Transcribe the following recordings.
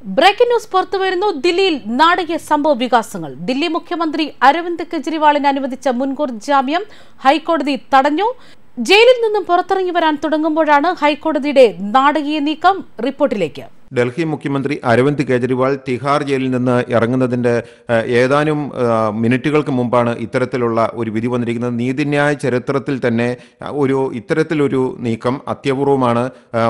Breaking news പുറത്തുവരുന്നു. ദില്ലിയിൽ നാടകീയ സംഭവ വികാസങ്ങൾ. ദില്ലി മുഖ്യമന്ത്രി അരവിന്ദ് കെജ്രിവാളിന് അനുവദിച്ച മുൻകൂർ ജാമ്യം ഹൈക്കോടതി തടഞ്ഞു. ജയിലിൽ നിന്നും പുറത്തിറങ്ങി വരാൻ തുടങ്ങുമ്പോഴാണ് ഹൈക്കോടതിയുടെ നാടകീയ നീക്കം. റിപ്പോർട്ടിലേക്ക്. ഡൽഹി മുഖ്യമന്ത്രി അരവിന്ദ് കെജ്രിവാൾ തിഹാർ ജയിലിൽ നിന്ന് ഇറങ്ങുന്നതിൻ്റെ ഏതാനും മിനിറ്റുകൾക്ക് മുമ്പാണ് ഇത്തരത്തിലുള്ള ഒരു വിധി വന്നിരിക്കുന്നത്. നീതിന്യായ ചരിത്രത്തിൽ തന്നെ ഇത്തരത്തിലൊരു നീക്കം അത്യപൂർവമാണ്.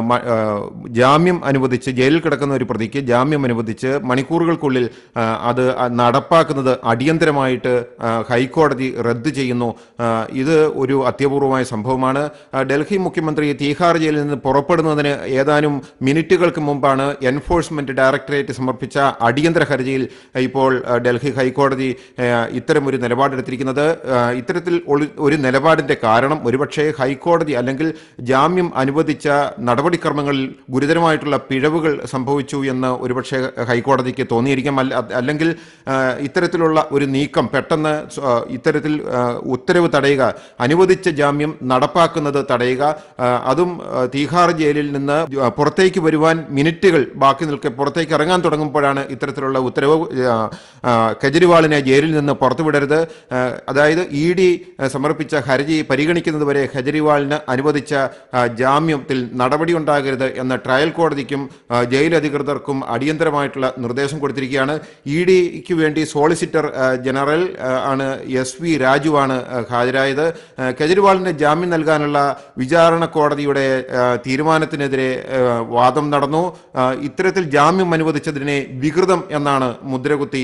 ജാമ്യം അനുവദിച്ച് ജയിലിൽ കിടക്കുന്ന ഒരു പ്രതിക്ക് ജാമ്യം അനുവദിച്ച് മണിക്കൂറുകൾക്കുള്ളിൽ അത് നടപ്പാക്കുന്നത് അടിയന്തരമായിട്ട് ഹൈക്കോടതി റദ്ദ് ചെയ്യുന്നു. ഇത് ഒരു അത്യപൂർവമായ സംഭവമാണ്. ഡൽഹി മുഖ്യമന്ത്രി തിഹാർ ജയിലിൽ നിന്ന് പുറപ്പെടുന്നതിന് ഏതാനും മിനിറ്റുകൾക്ക് മുമ്പാണ് എൻഫോഴ്സ്മെന്റ് ഡയറക്ടറേറ്റ് സമർപ്പിച്ച അടിയന്തര ഹർജിയിൽ ഇപ്പോൾ ഡൽഹി ഹൈക്കോടതി ഇത്തരമൊരു നിലപാടെടുത്തിരിക്കുന്നത്. ഇത്തരത്തിൽ ഒരു നിലപാടിന്റെ കാരണം ഒരുപക്ഷെ ഹൈക്കോടതി അല്ലെങ്കിൽ ജാമ്യം അനുവദിച്ച നടപടിക്രമങ്ങളിൽ ഗുരുതരമായിട്ടുള്ള പിഴവുകൾ സംഭവിച്ചു എന്ന് ഒരുപക്ഷെ ഹൈക്കോടതിക്ക് തോന്നിയിരിക്കാം. അല്ലെങ്കിൽ ഇത്തരത്തിലുള്ള ഒരു നീക്കം പെട്ടെന്ന് ഇത്തരത്തിൽ ഉത്തരവ് തടയുക, അനുവദിച്ച ജാമ്യം നടപ്പാക്കുന്നത് തടയുക, അതും തീഹാർ ജയിലിൽ നിന്ന് പുറത്തേക്ക് വരുവാൻ മിനിറ്റുകൾ ബാക്കി നിൽക്കെ പുറത്തേക്ക് ഇറങ്ങാൻ തുടങ്ങുമ്പോഴാണ് ഇത്തരത്തിലുള്ള ഉത്തരവ്. കെജ്രിവാളിനെ ജയിലിൽ നിന്ന് പുറത്തുവിടരുത്, അതായത് ED സമർപ്പിച്ച ഹർജി പരിഗണിക്കുന്നതുവരെ കെജ്രിവാളിന് അനുവദിച്ച ജാമ്യത്തിൽ നടപടി ഉണ്ടാകരുത് എന്ന ട്രയൽ കോടതിക്കും ജയിൽ അധികൃതർക്കും അടിയന്തരമായിട്ടുള്ള നിർദ്ദേശം കൊടുത്തിരിക്കുകയാണ്. EDക്ക് വേണ്ടി സോളിസിറ്റർ ജനറൽ ആണ് SV രാജുവാണ് ഹാജരായത്. കെജ്രിവാളിന് ജാമ്യം നൽകാനുള്ള വിചാരണ കോടതിയുടെ തീരുമാനത്തിനെതിരെ വാദം നടന്നു. ഇത്തരത്തിൽ ജാമ്യം അനുവദിച്ചതിനെ വികൃതം എന്നാണ് മുദ്രകുത്തി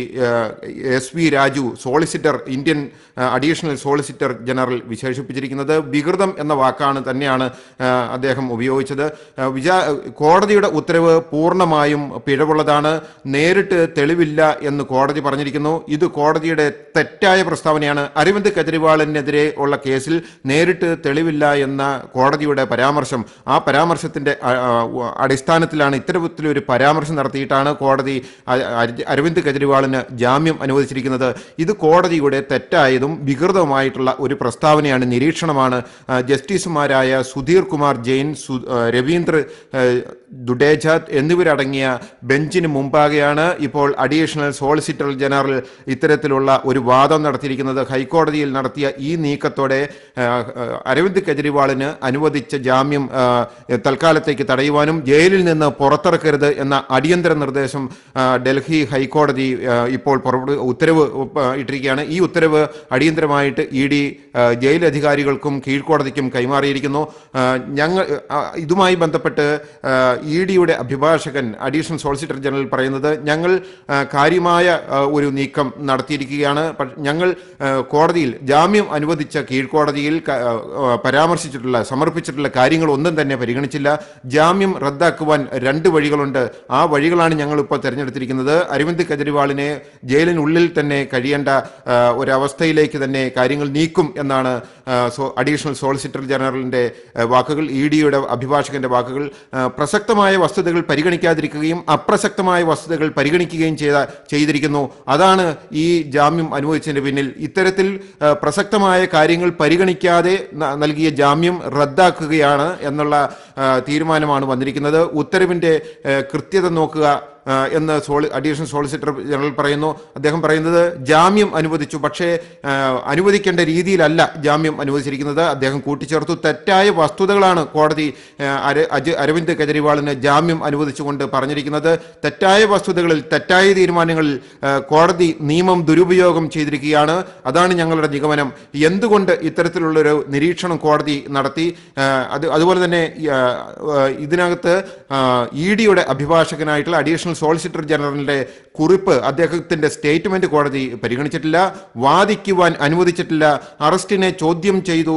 SV Raju Indian additional solicitor general വിശേഷിപ്പിച്ചിരിക്കുന്നത്. വികൃതം എന്ന വാക്കാണ് തന്നെയാണ് അദ്ദേഹം ഉപയോഗിച്ചത്. കോടതിയുടെ ഉത്തരവ് പൂർണ്ണമായും പിഴവുള്ളതാണ്, നേരിട്ട് തെളിവില്ല എന്ന് കോടതി പറഞ്ഞിരിക്കുന്നു. ഇത് കോടതിയുടെ തെറ്റായ പ്രസ്താവനയാണ്. അരവിന്ദ് കെജ്രിവാളിനെതിരെ ഉള്ള കേസിൽ നേരിട്ട് തെളിവില്ല എന്ന കോടതിയുടെ പരാമർശം, ആ പരാമർശത്തിന്റെ അടിസ്ഥാനത്തിലാണ് ഇത്തരത്തിലൊരു പരാമർശം നടത്തിയിട്ടാണ് കോടതി അരവിന്ദ് കെജ്രിവാളിന് ജാമ്യം അനുവദിച്ചിരിക്കുന്നത്. ഇത് കോടതിയുടെ തെറ്റായതും വികൃതവുമായിട്ടുള്ള ഒരു പ്രസ്താവനയാണ്, നിരീക്ഷണമാണ്. ജസ്റ്റിസുമാരായ സുധീർ കുമാർ ജെയിൻ, രവീന്ദ്ര ദുഡേജ എന്നിവരടങ്ങിയ ബെഞ്ചിന് മുമ്പാകെയാണ് ഇപ്പോൾ അഡീഷണൽ സോളിസിറ്റർ ജനറൽ ഇത്തരത്തിലുള്ള ഒരു വാദം നടത്തിയിരിക്കുന്നത്. ഹൈക്കോടതിയിൽ നടത്തിയ ഈ നീക്കത്തോടെ അരവിന്ദ് കെജ്രിവാളിന് അനുവദിച്ച ജാമ്യം തൽക്കാലത്തേക്ക് തടയുവാനും ജയിലിൽ നിന്ന് പുറത്തിറക്കരുത് എന്ന അടിയന്തര നിർദ്ദേശം ഡൽഹി ഹൈക്കോടതി ഇപ്പോൾ ഉത്തരവ് ഇട്ടിരിക്കുകയാണ്. ഈ ഉത്തരവ് അടിയന്തരമായിട്ട് ED ജയിൽ അധികാരികൾക്കും കീഴ്ക്കോടതിക്കും കൈമാറിയിരിക്കുന്നു. ഇതുമായി ബന്ധപ്പെട്ട് EDയുടെ അഭിഭാഷകൻ അഡീഷണൽ സോളിസിറ്റർ ജനറൽ പറയുന്നത്, ഞങ്ങൾ കാര്യമായ ഒരു നീക്കം നടത്തിയിരിക്കുകയാണ്. ഞങ്ങൾ കോടതിയിൽ ജാമ്യം അനുവദിച്ച കീഴ്ക്കോടതിയിൽ സമർപ്പിച്ചിട്ടുള്ള കാര്യങ്ങൾ ഒന്നും തന്നെ പരിഗണിച്ചില്ല. ജാമ്യം റദ്ദാക്കുവാൻ 2 വഴികളുണ്ട്. ആ വഴികളാണ് ഞങ്ങൾ ഇപ്പോൾ തിരഞ്ഞെടുത്തിരിക്കുന്നത്. അരവിന്ദ് കെജ്രിവാളിനെ ജയിലിനുള്ളിൽ തന്നെ കഴിയേണ്ട ഒരവസ്ഥയിലേക്ക് തന്നെ കാര്യങ്ങൾ നീക്കും എന്നാണ് അഡീഷണൽ സോളിസിറ്റർ ജനറലിന്റെ വാക്കുകൾ, EDയുടെ അഭിഭാഷകന്റെ വാക്കുകൾ. പ്രസക്തമായ വസ്തുതകൾ പരിഗണിക്കാതിരിക്കുകയും അപ്രസക്തമായ വസ്തുതകൾ പരിഗണിക്കുകയും ചെയ്തിരിക്കുന്നു. അതാണ് ഈ ജാമ്യം അനുവദിച്ചതിന് പിന്നിൽ. ഇത്തരത്തിൽ പ്രസക്തമായ കാര്യങ്ങൾ പരിഗണിക്കാതെ നൽകിയ ജാമ്യം റദ്ദാക്കുകയാണ് എന്നുള്ള തീരുമാനമാണ് വന്നിരിക്കുന്നത്. ഉത്തരവിന്റെ കൃത്യത നോക്കുക എന്ന് അഡീഷണൽ സോളിസിറ്റർ ജനറൽ പറയുന്നു. അദ്ദേഹം പറയുന്നത് ജാമ്യം അനുവദിച്ചു, പക്ഷേ അനുവദിക്കേണ്ട രീതിയിലല്ല ജാമ്യം അനുവദിച്ചിരിക്കുന്നത്. അദ്ദേഹം കൂട്ടിച്ചേർത്തു, തെറ്റായ വസ്തുതകളാണ് കോടതി അരവിന്ദ് കെജ്രിവാളിന് ജാമ്യം അനുവദിച്ചുകൊണ്ട് പറഞ്ഞിരിക്കുന്നത്. തെറ്റായ വസ്തുതകളിൽ, തെറ്റായ തീരുമാനങ്ങളിൽ കോടതി നിയമം ദുരുപയോഗം ചെയ്തിരിക്കുകയാണ്. അതാണ് ഞങ്ങളുടെ നിഗമനം. എന്തുകൊണ്ട് ഇത്തരത്തിലുള്ളൊരു നിരീക്ഷണം കോടതി നടത്തി? അതുപോലെ തന്നെ ഇതിനകത്ത് EDയുടെ അഭിഭാഷകനായിട്ടുള്ള അഡീഷണൽ സോളിസിറ്റർ ജനറലിന്റെ കുറിപ്പ്, അദ്ദേഹത്തിന്റെ സ്റ്റേറ്റ്മെന്റ് കോടതി പരിഗണിച്ചിട്ടില്ല, വാദിക്കുവാൻ അനുവദിച്ചിട്ടില്ല. അറസ്റ്റിനെ ചോദ്യം ചെയ്തു,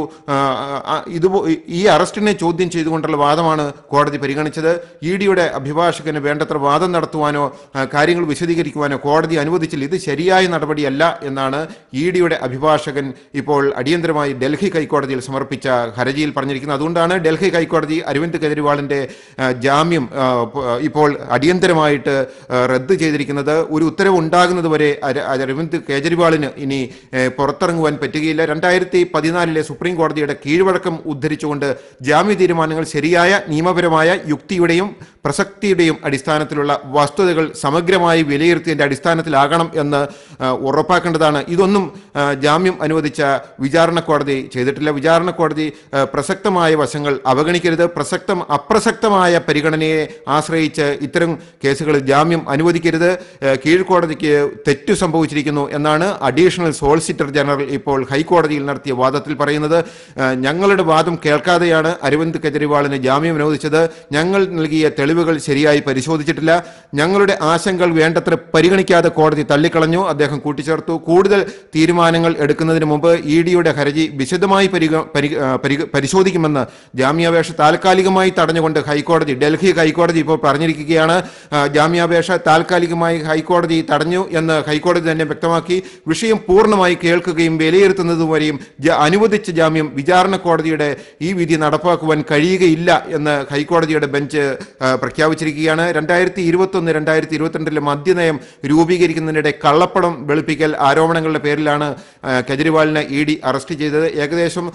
ഈ അറസ്റ്റിനെ ചോദ്യം ചെയ്തുകൊണ്ടുള്ള വാദമാണ് കോടതി പരിഗണിച്ചത്. EDയുടെ അഭിഭാഷകന് വേണ്ടത്ര വാദം നടത്തുവാനോ കാര്യങ്ങൾ വിശദീകരിക്കുവാനോ കോടതി അനുവദിച്ചില്ല. ഇത് ശരിയായ നടപടിയല്ല എന്നാണ് EDയുടെ അഭിഭാഷകൻ ഇപ്പോൾ അടിയന്തരമായി ഡൽഹി ഹൈക്കോടതിയിൽ സമർപ്പിച്ച ഹർജിയിൽ പറഞ്ഞിരിക്കുന്നത്. അതുകൊണ്ടാണ് ഡൽഹി ഹൈക്കോടതി അരവിന്ദ് കെജ്രിവാളിന്റെ ജാമ്യം ഇപ്പോൾ അടിയന്തരമായിട്ട് റദ്ദ് ചെയ്തിരിക്കുന്നത്. ഒരു ഉത്തരവ് ഉണ്ടാകുന്നതുവരെ അരവിന്ദ് കെജ്രിവാളിന് ഇനി പുറത്തിറങ്ങുവാൻ പറ്റുകയില്ല. 2014 സുപ്രീം കോടതിയുടെ കീഴ്വഴക്കം ഉദ്ധരിച്ചുകൊണ്ട് ജാമ്യ തീരുമാനങ്ങൾ ശരിയായ നിയമപരമായ യുക്തിയുടെയും പ്രസക്തിയുടെയും അടിസ്ഥാനത്തിലുള്ള വസ്തുതകൾ സമഗ്രമായി വിലയിരുത്തിയതിൻ്റെ അടിസ്ഥാനത്തിലാകണം എന്ന് ഉറപ്പാക്കേണ്ടതാണ്. ഇതൊന്നും ജാമ്യം അനുവദിച്ച വിചാരണ കോടതി ചെയ്തിട്ടില്ല. വിചാരണ കോടതി പ്രസക്തമായ വശങ്ങൾ അവഗണിക്കരുത്, അപ്രസക്തമായ പരിഗണനയെ ആശ്രയിച്ച് ഇത്തരം കേസുകളിൽ ജാമ്യം അനുവദിക്കരുത്. കീഴ്ക്കോടതിക്ക് തെറ്റു സംഭവിച്ചിരിക്കുന്നു എന്നാണ് അഡീഷണൽ സോളിസിറ്റർ ജനറൽ ഇപ്പോൾ ഹൈക്കോടതിയിൽ നടത്തിയ വാദത്തിൽ പറയുന്നത്. ഞങ്ങളുടെ വാദം കേൾക്കാതെയാണ് അരവിന്ദ് കെജ്രിവാളിന് ജാമ്യം അനുവദിച്ചത്. ഞങ്ങൾ നൽകിയ തെളിവുകൾ ശരിയായി പരിശോധിച്ചിട്ടില്ല. ഞങ്ങളുടെ ആശങ്കകൾ വേണ്ടത്ര പരിഗണിക്കാതെ കോടതി തള്ളിക്കളഞ്ഞു, അദ്ദേഹം കൂട്ടിച്ചേർത്തു. കൂടുതൽ തീരുമാനങ്ങൾ എടുക്കുന്നതിന് മുമ്പ് ഇഡിയുടെ ഹർജി വിശദമായി പരിശോധിക്കുമെന്ന് ജാമ്യാപേക്ഷ താൽക്കാലികമായി തടഞ്ഞുകൊണ്ട് ഡൽഹി ഹൈക്കോടതി ഇപ്പോൾ പറഞ്ഞിരിക്കുകയാണ്. ജാമ്യാപേക്ഷ താൽക്കാലികമായി ഹൈക്കോടതി തടഞ്ഞു എന്ന് ഹൈക്കോടതി തന്നെ വ്യക്തമാക്കി. വിഷയം പൂർണ്ണമായി കേൾക്കുകയും വിലയിരുത്തുന്നതുവരെയും അനുവദിച്ച ജാമ്യം വിചാരണ കോടതിയുടെ ഈ വിധി നടപ്പാക്കുവാൻ കഴിയുകയില്ല എന്ന് ഹൈക്കോടതിയുടെ ബെഞ്ച് പ്രഖ്യാപിച്ചിരിക്കുകയാണ്. 2021-2022 മദ്യനയം രൂപീകരിക്കുന്നതിനിടെ കള്ളപ്പണം വെളുപ്പിക്കൽ ആരോപണങ്ങളുടെ പേരിലാണ് കെജ്രിവാളിനെ ഇഡി അറസ്റ്റ് ചെയ്തത്. ഏകദേശം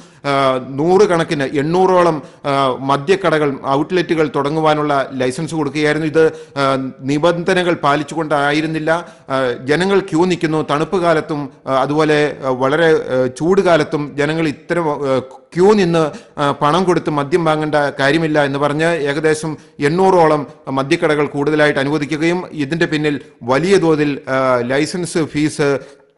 800ഓളം മദ്യക്കടകൾ, ഔട്ട്ലെറ്റുകൾ തുടങ്ങുവാനുള്ള ലൈസൻസ് കൊടുക്കുകയായിരുന്നു. ഇത് നിബന്ധനകൾ പാലിച്ചുകൊണ്ടായിരുന്നില്ല. ജനങ്ങൾ ക്യൂ നിൽക്കുന്നു. തണുപ്പ് കാലത്തും അതുപോലെ വളരെ ചൂട് കാലത്തും ജനങ്ങൾ ഇത്തരം ക്യൂ നിന്ന് പണം കൊടുത്ത് മദ്യം വാങ്ങേണ്ട കാര്യമില്ല എന്ന് പറഞ്ഞ് ഏകദേശം 800ഓളം മദ്യക്കടകൾ കൂടുതലായിട്ട് അനുവദിക്കുകയും ഇതിൻ്റെ പിന്നിൽ വലിയ തോതിൽ ലൈസൻസ് ഫീസ്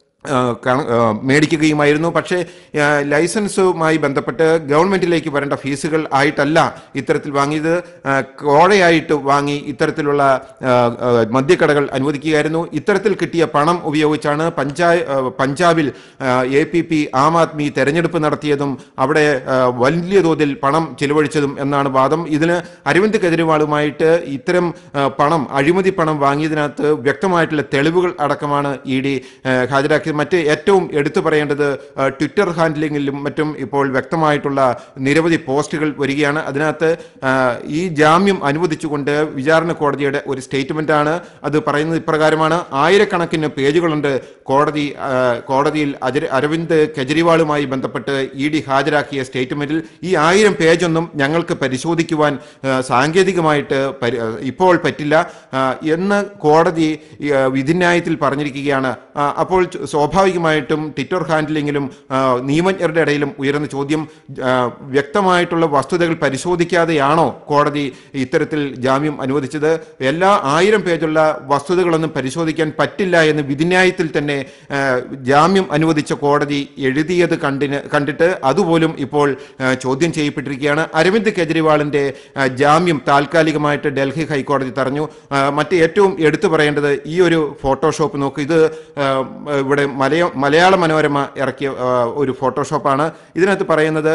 മേടിക്കുകയുമായിരുന്നു. പക്ഷേ ലൈസൻസുമായി ബന്ധപ്പെട്ട് ഗവൺമെന്റിലേക്ക് വരേണ്ട ഫീസുകൾ ആയിട്ടല്ല ഇത്തരത്തിൽ വാങ്ങിയത്, കോഴയായിട്ട് വാങ്ങി ഇത്തരത്തിലുള്ള മദ്യക്കടകൾ അനുവദിക്കുകയായിരുന്നു. ഇത്തരത്തിൽ കിട്ടിയ പണം ഉപയോഗിച്ചാണ് പഞ്ചാബിൽ APP ആം ആദ്മി തെരഞ്ഞെടുപ്പ് നടത്തിയതും അവിടെ വലിയ തോതിൽ പണം ചിലവഴിച്ചതും എന്നാണ് വാദം. ഇതിന് അരവിന്ദ് കെജ്രിവാളുമായിട്ട് ഇത്തരം പണം, അഴിമതി പണം വാങ്ങിയതിനകത്ത് വ്യക്തമായിട്ടുള്ള തെളിവുകൾ അടക്കമാണ് ഇഡി ഹാജരാക്കിയത്. മറ്റ് ഏറ്റവും എടുത്തു പറയേണ്ടത് ട്വിറ്റർ ഹാൻഡിലിംഗിലും മറ്റും ഇപ്പോൾ വ്യക്തമായിട്ടുള്ള നിരവധി പോസ്റ്റുകൾ വരികയാണ്. അതിനകത്ത് ഈ ജാമ്യം അനുവദിച്ചുകൊണ്ട് വിചാരണ കോടതിയുടെ ഒരു സ്റ്റേറ്റ്മെന്റ് ആണ്. അത് പറയുന്നത് ഇപ്രകാരമാണ്: ആയിരക്കണക്കിന് പേജുകളുണ്ട് കോടതിയിൽ അരവിന്ദ് കെജ്രിവാളുമായി ബന്ധപ്പെട്ട് ഇഡി ഹാജരാക്കിയ സ്റ്റേറ്റ്മെന്റിൽ. ഈ 1000 പേജൊന്നും ഞങ്ങൾക്ക് പരിശോധിക്കുവാൻ സാങ്കേതികമായിട്ട് ഇപ്പോൾ പറ്റില്ല എന്ന് കോടതി വിധിന്യായത്തിൽ പറഞ്ഞിരിക്കുകയാണ്. അപ്പോൾ സ്വാഭാവികമായിട്ടും ട്വിറ്റർ ഹാൻഡിലിങ്ങിലും നിയമജ്ഞരുടെ ഇടയിലും ഉയർന്ന ചോദ്യം, വ്യക്തമായിട്ടുള്ള വസ്തുതകൾ പരിശോധിക്കാതെയാണോ കോടതി ഇത്തരത്തിൽ ജാമ്യം അനുവദിച്ചത്? എല്ലാ 1000 പേജുള്ള വസ്തുതകളൊന്നും പരിശോധിക്കാൻ പറ്റില്ല എന്ന് വിധിന്യായത്തിൽ തന്നെ ജാമ്യം അനുവദിച്ച കോടതി എഴുതിയത് കണ്ടിട്ട് അതുപോലും ഇപ്പോൾ ചോദ്യം ചെയ്യപ്പെട്ടിരിക്കുകയാണ്. അരവിന്ദ് കെജ്രിവാളിന്റെ ജാമ്യം താൽക്കാലികമായിട്ട് ഡൽഹി ഹൈക്കോടതി തടഞ്ഞു. മറ്റ് ഏറ്റവും എടുത്തു പറയേണ്ടത് ഈ ഒരു ഫോട്ടോഷോപ്പ് നോക്ക്. ഇത് ഇവിടെ മലയാള മനോരമ ഇറക്കിയ ഒരു ഫോട്ടോഷോപ്പാണ്. ഇതിനകത്ത് പറയുന്നത്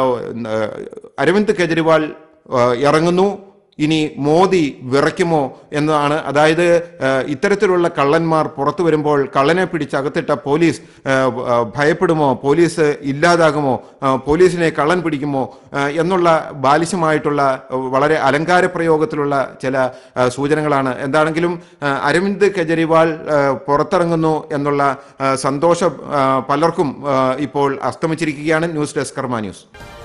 അരവിന്ദ് കെജ്രിവാൾ ഇറങ്ങുന്നു, ഇനി മോദി വിറയ്ക്കുമോ എന്നതാണ്. അതായത് ഇത്തരത്തിലുള്ള കള്ളന്മാർ പുറത്തു വരുമ്പോൾ കള്ളനെ പിടിച്ചകത്തിട്ട പോലീസ് ഭയപ്പെടുമോ, പോലീസ് ഇല്ലാതാകുമോ, പോലീസിനെ കള്ളൻ പിടിക്കുമോ എന്നുള്ള ബാലിശമായിട്ടുള്ള വളരെ അലങ്കാര പ്രയോഗത്തിലുള്ള ചില സൂചനകളാണ്. എന്താണെങ്കിലും അരവിന്ദ് കെജ്രിവാൾ പുറത്തിറങ്ങുന്നു എന്നുള്ള സന്തോഷം പലർക്കും ഇപ്പോൾ അസ്തമിച്ചിരിക്കുകയാണ്. News desk Karma news.